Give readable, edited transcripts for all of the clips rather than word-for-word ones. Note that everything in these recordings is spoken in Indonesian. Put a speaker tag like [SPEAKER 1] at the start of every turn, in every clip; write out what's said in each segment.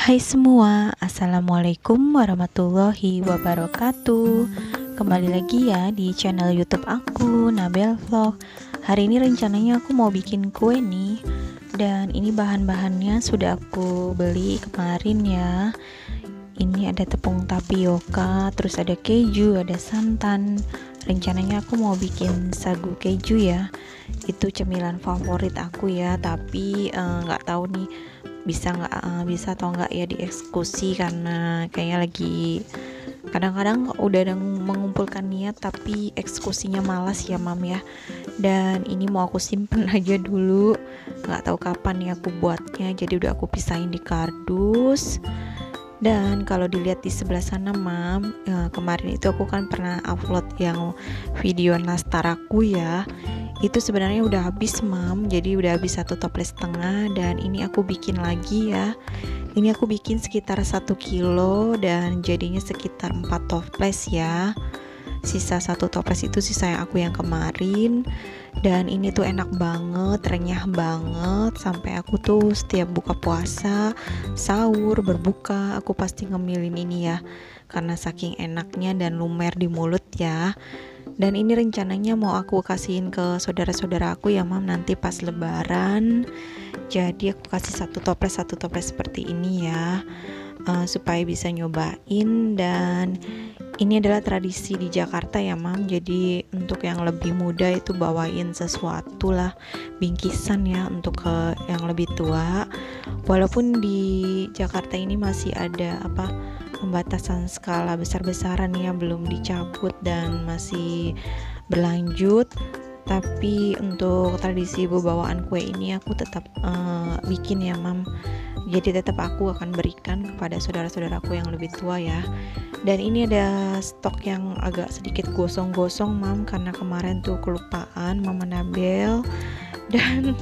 [SPEAKER 1] Hai semua, Assalamualaikum warahmatullahi wabarakatuh. Kembali lagi ya di channel YouTube aku, Nabel Vlog. Hari ini rencananya aku mau bikin kue nih. Dan ini bahan-bahannya sudah aku beli kemarin ya. Ini ada tepung tapioka, terus ada keju, ada santan. Rencananya aku mau bikin sagu keju ya. Itu cemilan favorit aku ya, tapi nggak tahu nih bisa atau enggak ya dieksekusi, karena kayaknya lagi kadang-kadang udah ada mengumpulkan niat tapi eksekusinya malas ya mam ya. Dan ini mau aku simpen aja dulu, nggak tahu kapan nih aku buatnya, jadi udah aku pisahin di kardus. Dan kalau dilihat di sebelah sana mam, kemarin itu aku kan pernah upload yang video nastar aku ya. Itu sebenarnya udah habis mam, jadi udah habis 1 toples setengah. Dan ini aku bikin lagi ya. Ini aku bikin sekitar 1 kilo dan jadinya sekitar 4 toples ya. Sisa 1 toples itu sisa aku yang kemarin. Dan ini tuh enak banget, renyah banget. Sampai aku tuh setiap buka puasa, sahur, berbuka, aku pasti ngemilin ini ya, karena saking enaknya dan lumer di mulut ya. Dan ini rencananya mau aku kasihin ke saudara-saudara aku ya mam, nanti pas lebaran. Jadi aku kasih satu toples seperti ini ya, supaya bisa nyobain. Dan ini adalah tradisi di Jakarta ya mam, jadi untuk yang lebih muda itu bawain sesuatu lah, bingkisan ya, untuk ke yang lebih tua. Walaupun di Jakarta ini masih ada pembatasan skala besar-besaran ya, belum dicabut dan masih berlanjut, tapi untuk tradisi bawaan kue ini aku tetap bikin ya mam. Jadi tetap aku akan berikan kepada saudara-saudaraku yang lebih tua ya. Dan ini ada stok yang agak sedikit gosong-gosong mam, karena kemarin tuh kelupaan Mama Nabel. Dan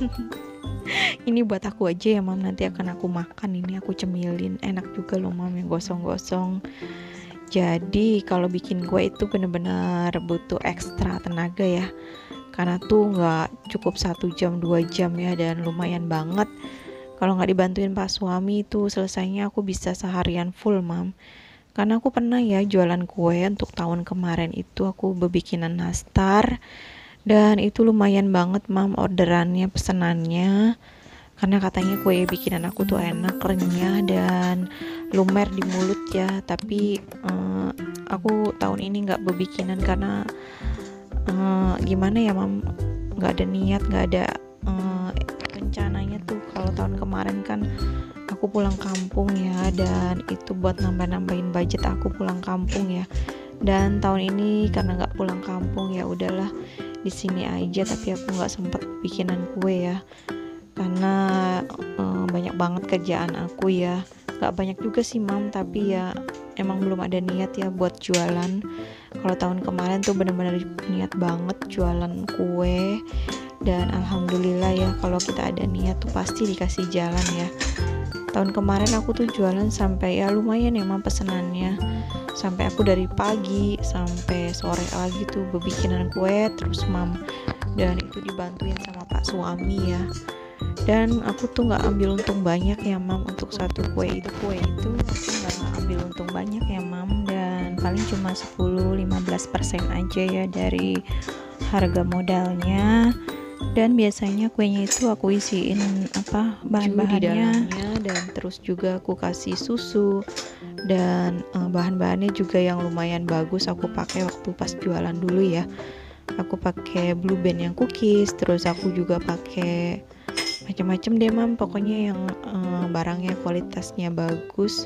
[SPEAKER 1] ini buat aku aja ya mam, nanti akan aku makan. Ini aku cemilin, enak juga loh mam yang gosong-gosong. Jadi kalau bikin kue itu bener-bener butuh ekstra tenaga ya, karena tuh nggak cukup 1 jam 2 jam ya, dan lumayan banget. Kalau nggak dibantuin Pak suami itu selesainya aku bisa seharian full mam. Karena aku pernah ya jualan kue untuk tahun kemarin itu, aku bebikinan nastar. Dan itu lumayan banget mam orderannya, pesenannya. Karena katanya kue bikinan aku tuh enak, renyah, dan lumer di mulut ya. Tapi aku tahun ini nggak bebikinan karena gimana ya mam, nggak ada niat, nggak ada rencananya tuh. Kalau tahun kemarin kan aku pulang kampung ya, dan itu buat nambah-nambahin budget aku pulang kampung ya. Dan tahun ini karena nggak pulang kampung, ya udahlah di sini aja, tapi aku nggak sempet bikinan kue ya, karena banyak banget kerjaan aku ya. Nggak banyak juga sih mam, tapi ya emang belum ada niat ya buat jualan. Kalau tahun kemarin tuh bener-bener niat banget jualan kue. Dan alhamdulillah ya, kalau kita ada niat tuh pasti dikasih jalan ya. Tahun kemarin aku tuh jualan sampai ya lumayan emang pesenannya, sampai aku dari pagi sampai sore lagi tuh bebikinan kue terus mam. Dan itu dibantuin sama Pak suami ya. Dan aku tuh nggak ambil untung banyak ya mam, untuk satu kue itu aku nggak ambil untung banyak ya mam, dan paling cuma 10-15% aja ya dari harga modalnya. Dan biasanya kuenya itu aku isiin bahan-bahannya, dan terus juga aku kasih susu, dan bahan-bahannya juga yang lumayan bagus aku pakai waktu pas jualan dulu ya. Aku pakai Blue Band yang cookies, terus aku juga pakai macam-macam deh mam, pokoknya yang barangnya kualitasnya bagus.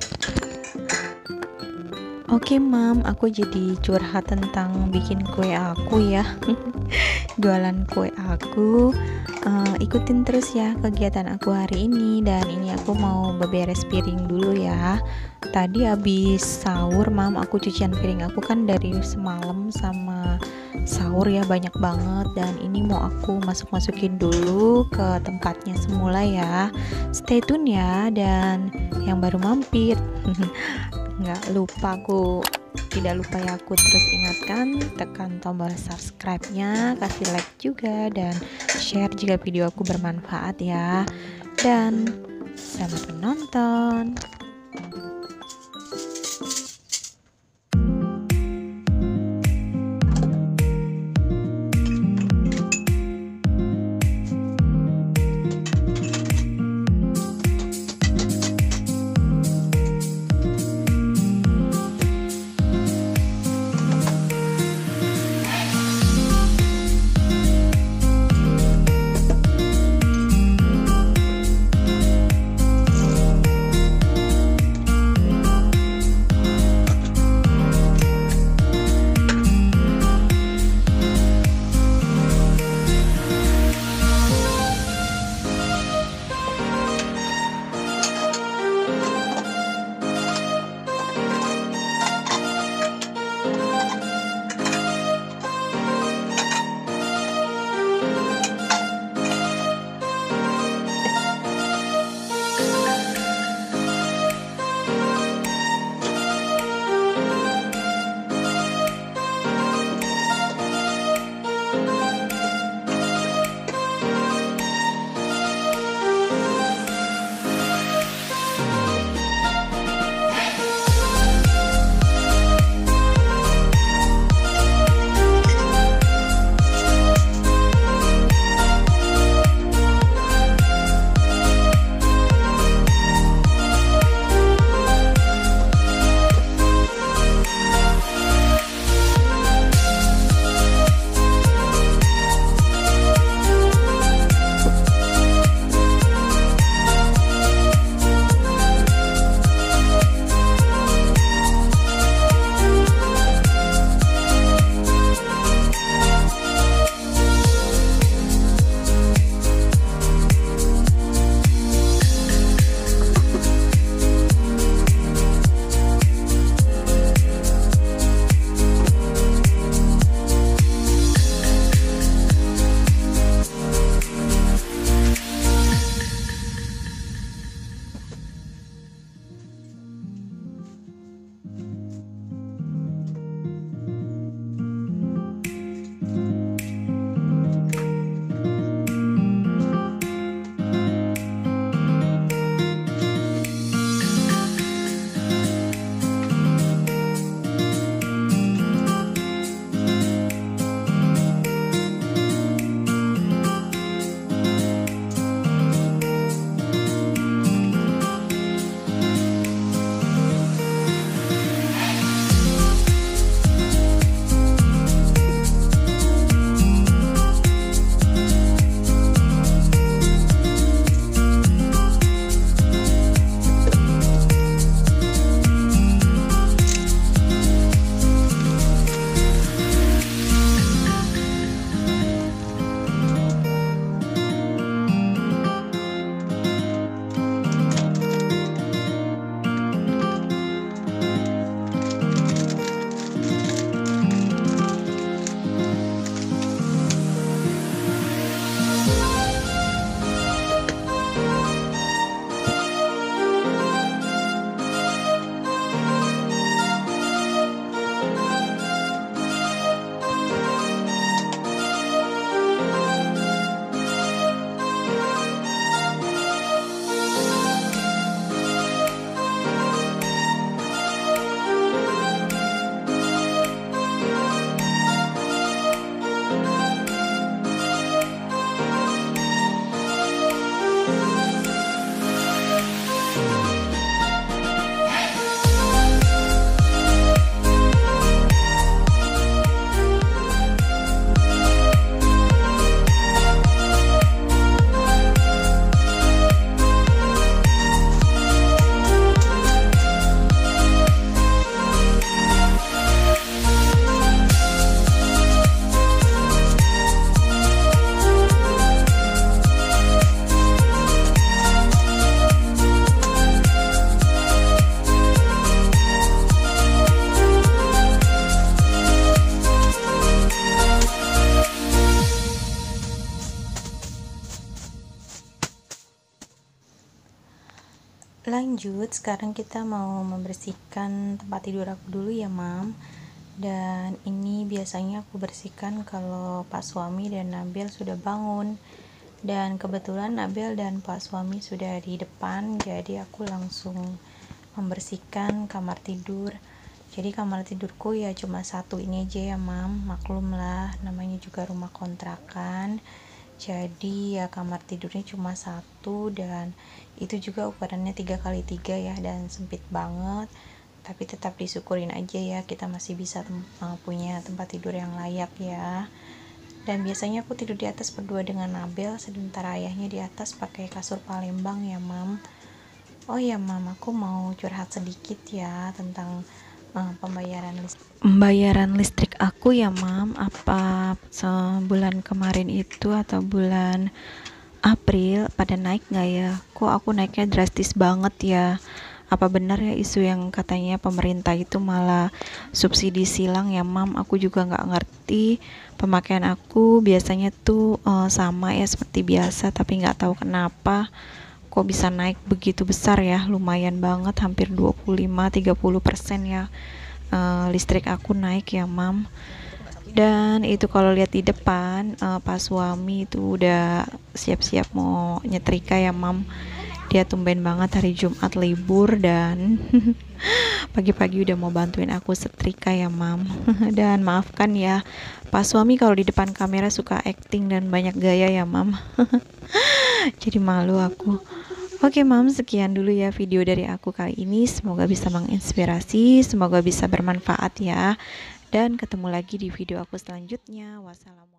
[SPEAKER 1] Oke mam, aku jadi curhat tentang bikin kue aku ya. Jualan kue aku, ikutin terus ya kegiatan aku hari ini. Dan ini aku mau beberes piring dulu ya. Tadi habis sahur mam, aku cucian piring aku kan dari semalam sama sahur ya, banyak banget. Dan ini mau aku masukin dulu ke tempatnya semula ya. Stay tune ya. Dan yang baru mampir nggak lupa, tidak lupa ya, aku terus ingatkan, tekan tombol subscribe-nya, kasih like juga, dan share jika video aku bermanfaat ya. Dan selamat menonton. lanjut, sekarang kita mau membersihkan tempat tidur aku dulu ya Mam. Dan ini biasanya aku bersihkan kalau Pak suami dan Nabil sudah bangun. Dan kebetulan Nabil dan Pak suami sudah di depan, jadi aku langsung membersihkan kamar tidur. Jadi kamar tidurku ya cuma satu ini aja ya Mam, maklum lah namanya juga rumah kontrakan. Jadi ya kamar tidurnya cuma satu, dan itu juga ukurannya 3x3 ya, dan sempit banget. Tapi tetap disyukurin aja ya, kita masih bisa punya tempat tidur yang layak ya. Dan biasanya aku tidur di atas berdua dengan Nabil, sementara ayahnya di atas pakai kasur Palembang ya Mam. Oh ya Mam, aku mau curhat sedikit ya tentang pembayaran listrik aku ya Mam. Apa sebulan kemarin itu atau bulan April pada naik nggak ya? Kok aku naiknya drastis banget ya? Apa benar ya isu yang katanya pemerintah itu malah subsidi silang ya Mam? Aku juga nggak ngerti. Pemakaian aku biasanya tuh sama ya seperti biasa, tapi nggak tahu kenapa kok bisa naik begitu besar ya. Lumayan banget, hampir 25-30% ya. Listrik aku naik ya Mam. Dan itu kalau lihat di depan Pak suami itu udah siap-siap mau nyetrika ya Mam. Dia tumben banget hari Jumat libur dan pagi-pagi udah mau bantuin aku setrika ya Mam. Dan maafkan ya Pak suami kalau di depan kamera suka acting dan banyak gaya ya Mam. Jadi malu aku. Oke Mam, sekian dulu ya video dari aku kali ini. Semoga bisa menginspirasi, semoga bisa bermanfaat ya. Dan ketemu lagi di video aku selanjutnya. Wassalamualaikum.